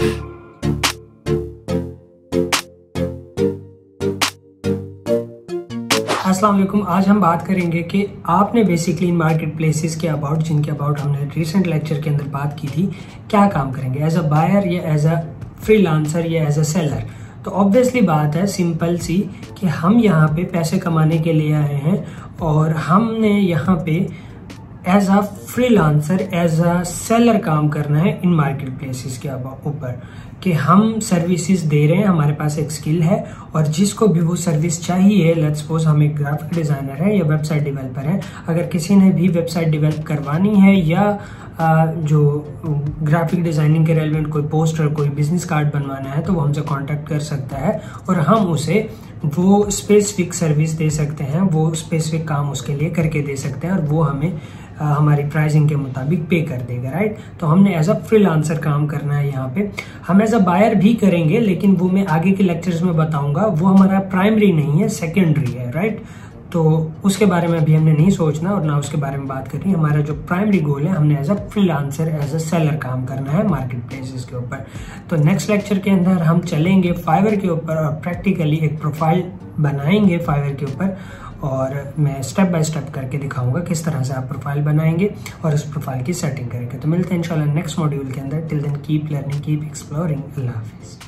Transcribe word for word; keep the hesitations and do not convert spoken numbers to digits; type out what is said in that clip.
अस्सलाम वालेकुम। आज हम बात करेंगे कि आपने बेसिकली इन मार्केट प्लेसेस के अबाउट, जिनके अबाउट हमने रिसेंट लेक्चर के अंदर बात की थी, क्या काम करेंगे एज अ बायर या एज अ फ्रीलांसर या एज अ सेलर। तो ऑब्वियसली बात है सिंपल सी कि हम यहाँ पे पैसे कमाने के लिए आए हैं और हमने यहाँ पे as a freelancer as a seller काम करना है इन मार्केट प्लेसेस के ऊपर, कि हम सर्विसेज दे रहे हैं, हमारे पास एक स्किल है और जिसको भी वो सर्विस चाहिए, लेट्स सपोज हम एक ग्राफिक डिजाइनर है या वेबसाइट डेवलपर है, अगर किसी ने भी वेबसाइट डेवलप करवानी है या आ, जो ग्राफिक डिजाइनिंग के रेलेवेंट कोई पोस्टर, कोई बिजनेस कार्ड बनवाना है, तो वो हमसे कांटेक्ट कर सकता है और हम उसे वो स्पेसिफिक सर्विस दे सकते हैं, वो स्पेसिफिक काम उसके लिए करके दे सकते हैं और वो हमें आ, हमारी प्राइसिंग के मुताबिक पे कर देगा, राइट। तो हमने एज अ फ्रीलांसर काम करना है यहाँ पे। हम एज अ बायर भी करेंगे, लेकिन वो मैं आगे के लेक्चर्स में बताऊंगा, वो हमारा प्राइमरी नहीं है, सेकेंडरी है, राइट। तो उसके बारे में अभी हमने नहीं सोचना और ना उसके बारे में बात करनी। हमारा जो प्राइमरी गोल है, हमने as a freelancer as a seller काम करना है मार्केट प्लेसेस के ऊपर। तो नेक्स्ट लेक्चर के अंदर हम चलेंगे फाइवर के ऊपर और प्रैक्टिकली एक प्रोफाइल बनाएंगे फाइवर के ऊपर और मैं स्टेप बाय स्टेप करके दिखाऊंगा किस तरह से आप प्रोफाइल बनाएंगे और उस प्रोफाइल की सेटिंग करेंगे। तो मिलते हैं इंशाल्लाह नेक्स्ट मॉड्यूल के अंदर। Till then keep learning, keep exploring. अल्लाह हाफिज़।